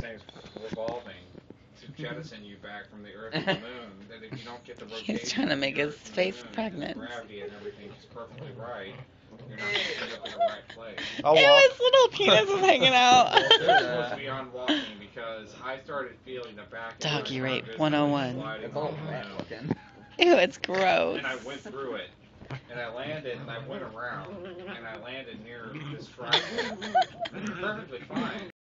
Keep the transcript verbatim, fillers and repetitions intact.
thing's revolving to jettison you back from the Earth to the Moon. That if you don't get the rotation, He's trying to make his face pregnant. Gravity and everything just perfectly right. You're not going to end up in the right place. I'll Ew, walk. his little penis is hanging out. Well, they're supposed to be on walking because I started feeling the back. Doggy rape one oh one. It's all wet looking. Ew, it's gross. And I went through it. And I landed and I went around. And I landed near this driveway. Perfectly fine.